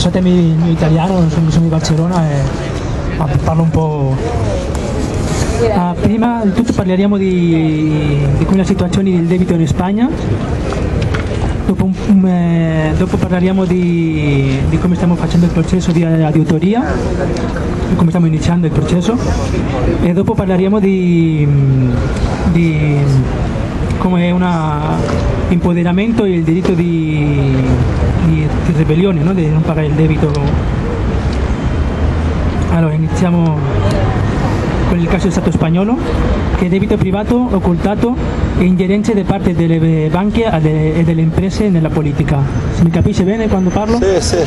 scusatemi il mio italiano, sono di Barcellona e parlo un po'. Prima di tutto parleremo di come la situazione del debito in Spagna, dopo parleremo di come stiamo facendo il processo di auditoria, come stiamo iniziando il processo, e dopo parleremo di come è un empoderamento e il diritto di ribellione, no? Di non pagare il debito. Allora, iniziamo con il caso del Stato spagnolo, che è debito privato occultato e ingerenze da parte delle banche e delle imprese nella politica. Si mi capisce bene quando parlo? Sì, sì.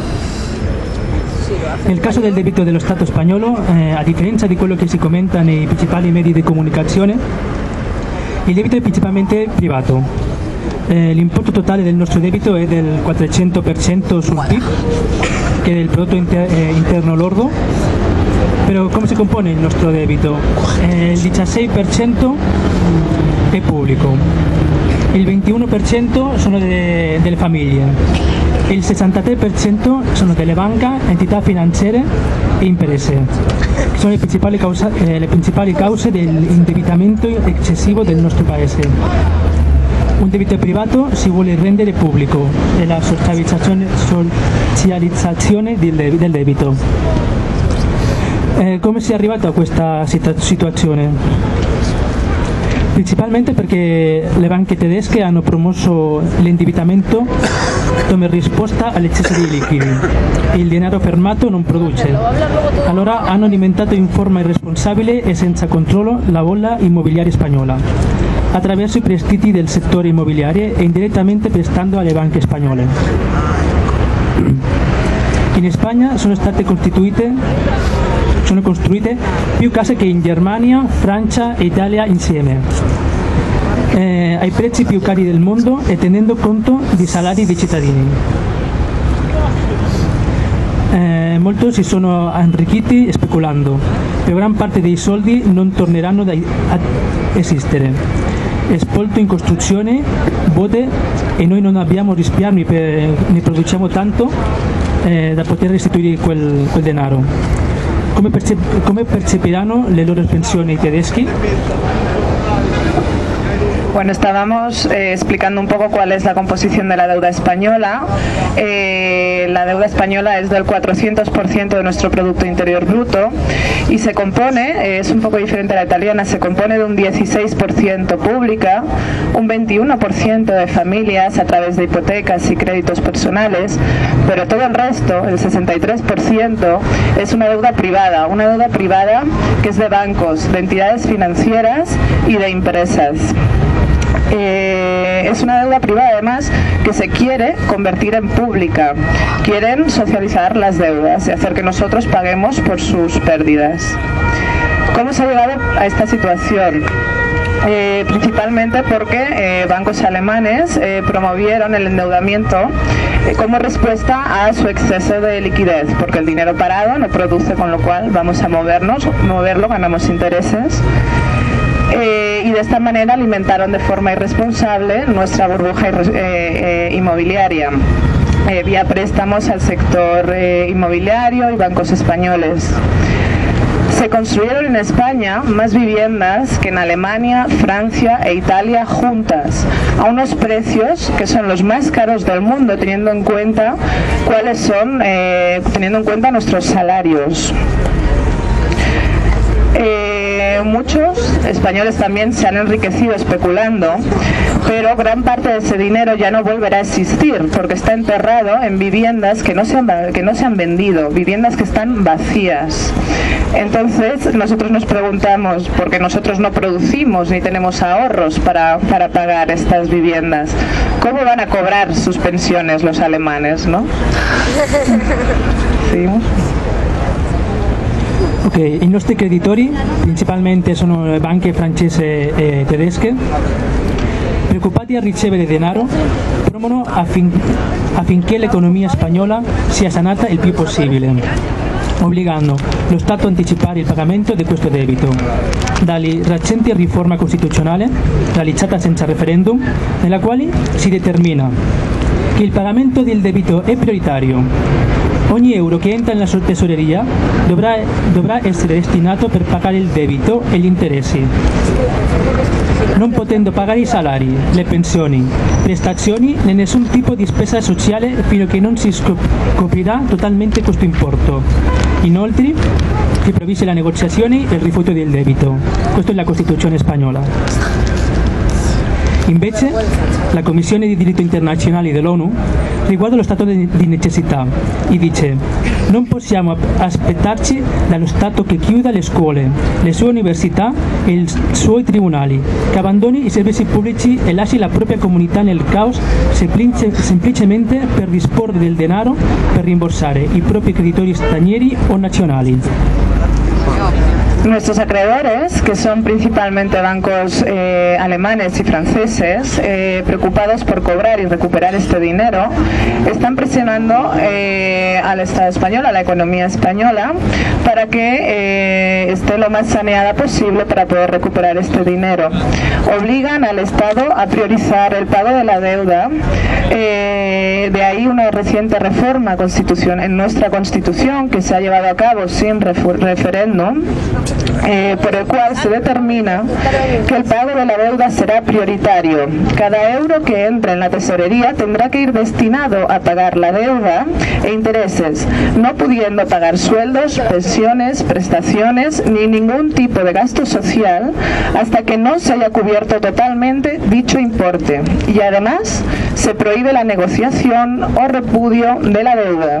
Nel caso del debito dello Stato spagnolo, a differenza di quello che si commenta nei principali mezzi di comunicazione, il debito è principalmente privato. L'importo totale del nostro debito è del 400% sul PIB, che è il prodotto interno lordo. Però come si compone il nostro debito? Il 16% è pubblico, il 21% sono delle famiglie, il 63% sono delle banche, entità finanziarie e imprese, che sono le principali cause dell'indebitamento eccessivo del nostro paese. Un debito privato si vuole rendere pubblico e la socializzazione del debito. Come si è arrivato a questa situazione? Principalmente perché le banche tedesche hanno promosso l'indebitamento come risposta all'eccesso di liquidi. Il denaro fermato non produce. Allora hanno alimentato in forma irresponsabile e senza controllo la bolla immobiliare spagnola, attraverso i prestiti del settore immobiliare e indirettamente prestando alle banche spagnole. In Spagna sono costruite più case che in Germania, Francia e Italia insieme, ai prezzi più cari del mondo e tenendo conto dei salari dei cittadini. Molti si sono arricchiti speculando, però gran parte dei soldi non torneranno ad esistere. Espolto in costruzione, botte, e noi non abbiamo risparmi, ne produciamo tanto da poter restituire quel denaro. Come percepiranno le loro pensioni i tedeschi? Bueno, estábamos explicando un poco cuál es la composición de la deuda española. La deuda española es del 400% de nuestro Producto Interior Bruto y se compone, es un poco diferente a la italiana, se compone de un 16% pública, un 21% de familias a través de hipotecas y créditos personales, pero todo el resto, el 63%, es una deuda privada que es de bancos, de entidades financieras y de empresas. Es una deuda privada además que se quiere convertir en pública. Quieren socializar las deudas y hacer que nosotros paguemos por sus pérdidas. ¿Cómo se ha llegado a esta situación? Principalmente porque bancos alemanes promovieron el endeudamiento como respuesta a su exceso de liquidez, porque el dinero parado no produce, con lo cual vamos a moverlo, ganamos intereses. Y de esta manera alimentaron de forma irresponsable nuestra burbuja inmobiliaria, vía préstamos al sector inmobiliario y bancos españoles. Se construyeron en España más viviendas que en Alemania, Francia e Italia juntas, a unos precios que son los más caros del mundo, teniendo en cuenta nuestros salarios. Muchos españoles también se han enriquecido especulando, pero gran parte de ese dinero ya no volverá a existir porque está enterrado en viviendas que no se han vendido, viviendas que están vacías. Entonces nosotros nos preguntamos, porque nosotros no producimos ni tenemos ahorros para pagar estas viviendas, ¿cómo van a cobrar sus pensiones los alemanes, no? ¿Seguimos? Ok, i nostri creditori principalmente sono le banche francesi e tedesche. Preoccupati a ricevere denaro, promuovono affinché l'economia spagnola sia sanata il più possibile, obbligando lo Stato a anticipare il pagamento di questo debito. Dalle recenti riforma costituzionale realizzata senza referendum, nella quale si determina che il pagamento del debito è prioritario. Ogni euro che entra nella tesoreria dovrà essere destinato per pagare il debito e gli interessi, non potendo pagare i salari, le pensioni, prestazioni né nessun tipo di spesa sociale fino a che non si scoprirà totalmente questo importo. Inoltre, si prevede la negoziazione e il rifiuto del debito. Questa è la Costituzione spagnola. Invece, la Commissione di diritto internazionale dell'ONU riguarda lo stato di necessità e dice: non possiamo aspettarci dallo Stato che chiuda le scuole, le sue università e i suoi tribunali, che abbandoni i servizi pubblici e lasci la propria comunità nel caos semplicemente per disporre del denaro per rimborsare i propri creditori stranieri o nazionali. Nuestros acreedores, que son principalmente bancos alemanes y franceses, preocupados por cobrar y recuperar este dinero, están presionando al Estado español, a la economía española, para que esté lo más saneada posible para poder recuperar este dinero. Obligan al Estado a priorizar el pago de la deuda. De ahí una reciente reforma en nuestra Constitución que se ha llevado a cabo sin referéndum, por el cual se determina que el pago de la deuda será prioritario. Cada euro que entre en la tesorería tendrá que ir destinado a pagar la deuda e intereses, no pudiendo pagar sueldos, pensiones, prestaciones ni ningún tipo de gasto social hasta que no se haya cubierto totalmente dicho importe. Y además se prohíbe la negociación o repudio de la deuda.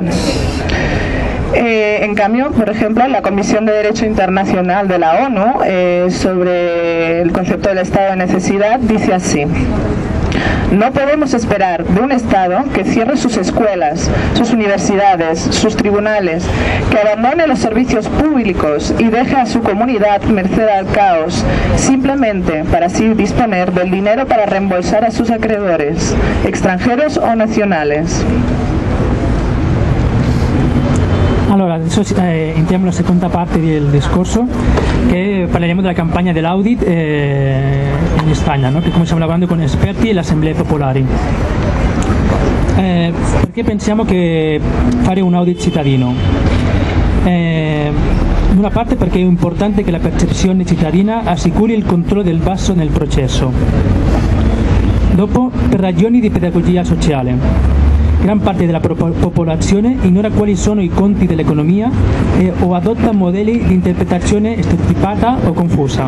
En cambio, por ejemplo, la Comisión de Derecho Internacional de la ONU sobre el concepto del estado de necesidad dice así: no podemos esperar de un Estado que cierre sus escuelas, sus universidades, sus tribunales, que abandone los servicios públicos y deje a su comunidad merced al caos, simplemente para así disponer del dinero para reembolsar a sus acreedores, extranjeros o nacionales. Allora, adesso entriamo nella seconda parte del discorso, che parleremo della campagna dell'audit in Spagna, no? Che come stiamo lavorando con esperti e le assemblee popolari. Perché pensiamo che fare un audit cittadino? Da una parte perché è importante che la percezione cittadina assicuri il controllo del basso nel processo. Dopo, per ragioni di pedagogia sociale. Gran parte della popolazione ignora quali sono i conti dell'economia o adotta modelli di interpretazione stereotipata o confusa.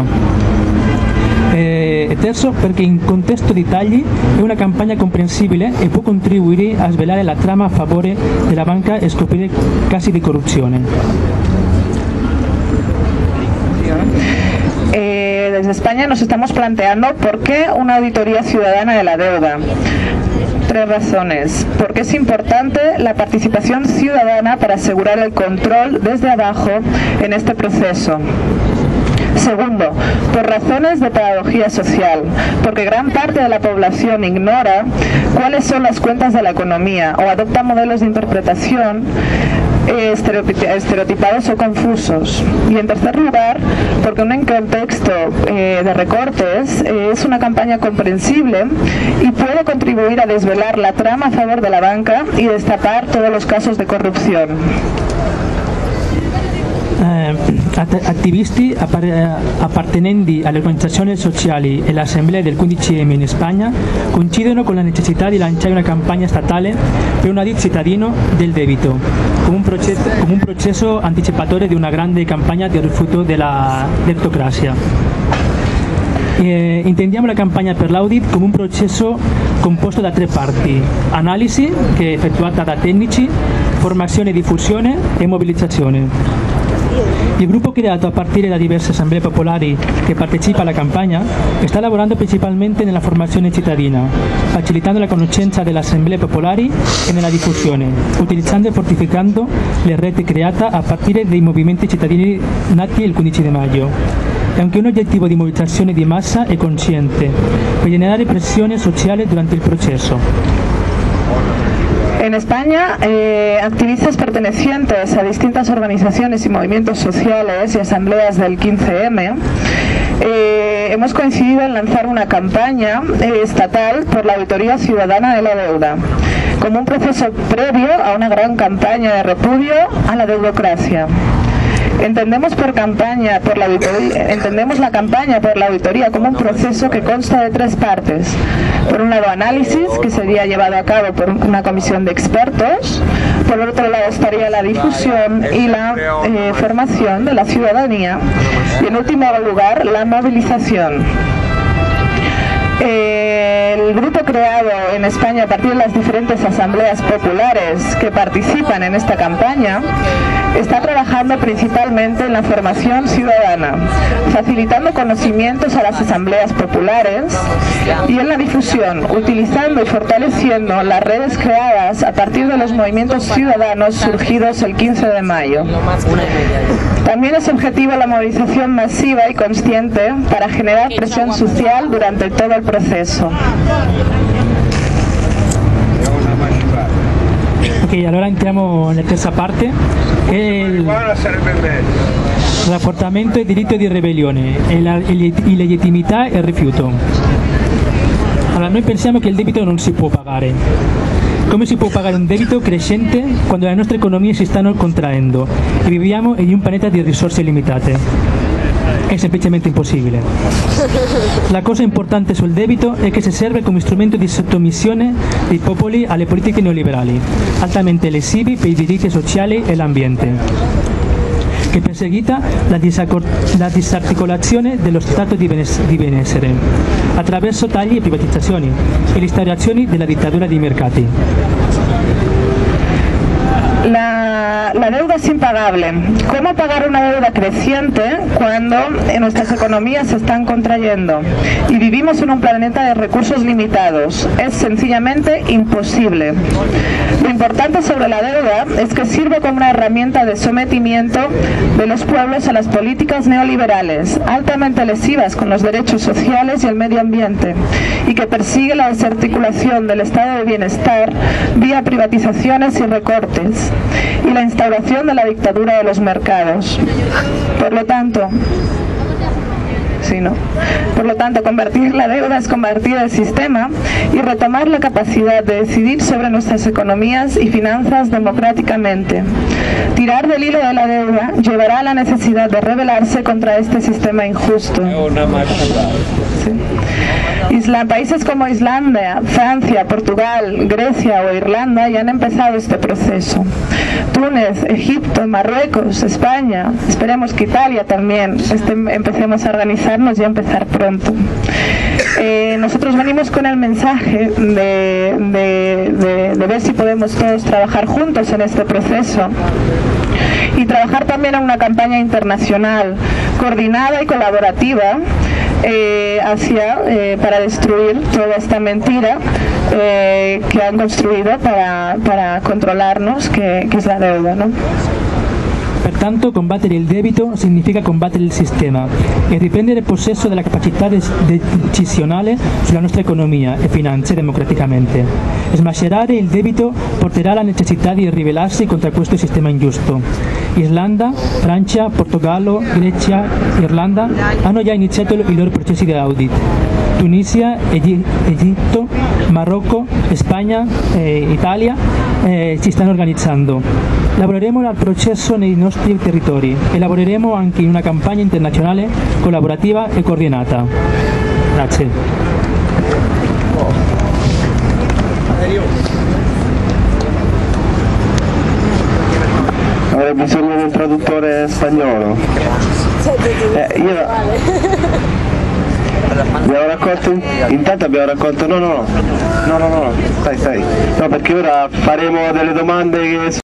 E terzo, perché in contesto di tagli è una campagna comprensibile e può contribuire a svelare la trama a favore della banca e scoprire casi di corruzione. Desde España nos estamos planteando por qué una auditoría ciudadana de la deuda. Tres razones. Porque es importante la participación ciudadana para asegurar el control desde abajo en este proceso. Segundo, por razones de pedagogía social, porque gran parte de la población ignora cuáles son las cuentas de la economía o adopta modelos de interpretación estereotipados o confusos. Y en tercer lugar, porque en un contexto de recortes es una campaña comprensible y puede contribuir a desvelar la trama a favor de la banca y destapar todos los casos de corrupción. Attivisti appartenenti alle organizzazioni sociali e all'assemblea del 15M in Spagna coincidono con la necessità di lanciare una campagna statale per un audit cittadino del debito, come un processo anticipatorio di una grande campagna di rifiuto della debitocrazia. Intendiamo la campagna per l'audit come un processo composto da tre parti: analisi, che è effettuata da tecnici, formazione, diffusione e mobilizzazione. Il gruppo creato a partire da diverse assemblee popolari che partecipa alla campagna sta lavorando principalmente nella formazione cittadina, facilitando la conoscenza delle assemblee popolari e nella diffusione, utilizzando e fortificando le reti create a partire dai movimenti cittadini nati il 15 di maggio. È anche un obiettivo di mobilizzazione di massa e consciente per generare pressione sociale durante il processo. En España, activistas pertenecientes a distintas organizaciones y movimientos sociales y asambleas del 15M hemos coincidido en lanzar una campaña estatal por la auditoría ciudadana de la deuda. como un proceso previo a una gran campaña de repudio a la deudocracia. Entendemos la campaña por la auditoría como un proceso que consta de tres partes. Por un lado, análisis, que sería llevado a cabo por una comisión de expertos. Por otro lado estaría la difusión y la formación de la ciudadanía. Y en último lugar, la movilización. El grupo creado en España a partir de las diferentes asambleas populares que participan en esta campaña está trabajando principalmente en la formación ciudadana, facilitando conocimientos a las asambleas populares y en la difusión, utilizando y fortaleciendo las redes creadas a partir de los movimientos ciudadanos surgidos el 15 de mayo. También es objetivo la movilización masiva y consciente para generar presión social durante todo el proceso. Ok, allora entriamo nella terza parte, che è il rapportamento e diritto di ribellione, e la illegittimità e il rifiuto. Allora, noi pensiamo che il debito non si può pagare. Come si può pagare un debito crescente quando le nostre economie si stanno contraendo e viviamo in un pianeta di risorse limitate? È semplicemente impossibile. La cosa importante sul debito è che si serve come strumento di sottomissione dei popoli alle politiche neoliberali, altamente lesivi per i diritti sociali e l'ambiente, che perseguita la disarticolazione dello stato di benessere attraverso tagli e privatizzazioni e l'instaurazione della dittatura dei mercati. La deuda es impagable. ¿Cómo pagar una deuda creciente cuando nuestras economías se están contrayendo y vivimos en un planeta de recursos limitados? Es sencillamente imposible. Lo importante sobre la deuda es que sirve como una herramienta de sometimiento de los pueblos a las políticas neoliberales, altamente lesivas con los derechos sociales y el medio ambiente, y que persigue la desarticulación del estado de bienestar vía privatizaciones y recortes, y la instauración de la dictadura de los mercados. Por lo tanto, convertir la deuda es convertir el sistema y retomar la capacidad de decidir sobre nuestras economías y finanzas democráticamente. Tirar del hilo de la deuda llevará a la necesidad de rebelarse contra este sistema injusto. Países como Islandia, Francia, Portugal, Grecia o Irlanda ya han empezado este proceso. Túnez, Egipto, Marruecos, España, esperemos que Italia también empecemos a organizarnos y a empezar pronto. Nosotros venimos con el mensaje de ver si podemos todos trabajar juntos en este proceso y trabajar también en una campaña internacional coordinada y colaborativa para destruir toda esta mentira que han construido para controlarnos, que es la deuda, ¿no? Pertanto, combattere il debito significa combattere il sistema e riprendere possesso della capacità decisionale sulla nostra economia e finanze democraticamente. Smascherare il debito porterà alla necessità di ribellarsi contro questo sistema ingiusto. Islanda, Francia, Portogallo, Grecia, Irlanda hanno già iniziato i loro processi di audit. Tunisia, Egitto, Marocco, Spagna e Italia si stanno organizzando. Lavoreremo al processo nei nostri territori e lavoreremo anche in una campagna internazionale collaborativa e coordinata. Grazie. Avrei bisogno di un traduttore spagnolo. Abbiamo raccolto intanto abbiamo raccolto no, stai. No, perché ora faremo delle domande che